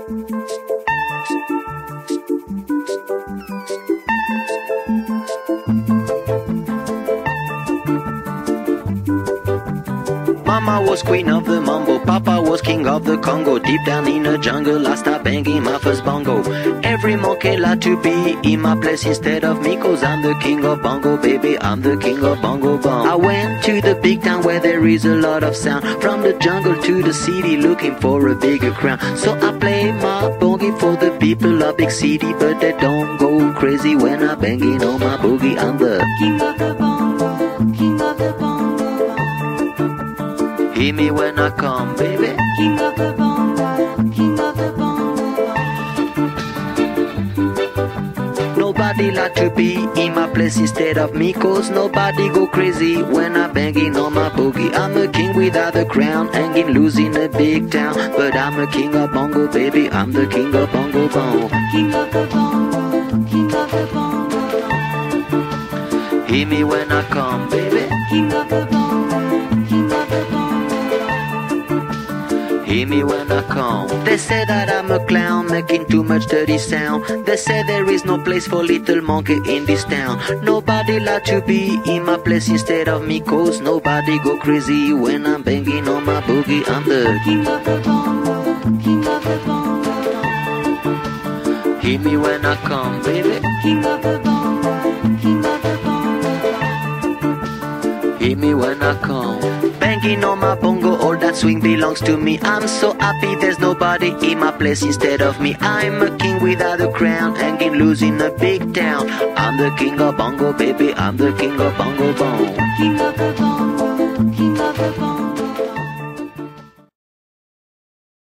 Mama was queen of the mambo, Papa was king of the Congo. Deep down in the jungle I start banging my first bongo. Every monkey like to be in my place instead of me, 'cause I'm the king of bongo, baby, I'm the king of bongo bong. I went to the big town where there is a lot of sound, from the jungle to the city looking for a bigger crown. So I play my boogie for the people of big city, but they don't go crazy when I'm banging on my boogie. I'm the king of the bongo, king of the bongo. Hear me when I come, baby. King of the bongo, king of the bongo. Nobody like to be in my place instead of me, 'cause nobody go crazy when I'm banging on my boogie. I'm a king without a crown, hanging loose in a big town, but I'm a king of bongo, baby, I'm the king of bongo bong. King of the bongo, king of the bongo. Hear me when I come, baby. King of the bongo, king of the bongo. Hear me when I come. They say that I'm a clown making too much dirty sound. They say there is no place for little monkey in this town. Nobody like to be in my place instead of me, 'cause nobody go crazy when I'm banging on my boogie. I'm the king of the bongo, king of the bongo. Hear me when I come, baby. King of the bongo, king of the bongo. Hear me when I come. Banging on my bongo, all that swing belongs to me. I'm so happy there's nobody in my place instead of me. I'm a king without a crown, hanging loose in a big town. I'm the king of bongo, baby, I'm the king of bongo bong. King of the bongo, king of the bongo.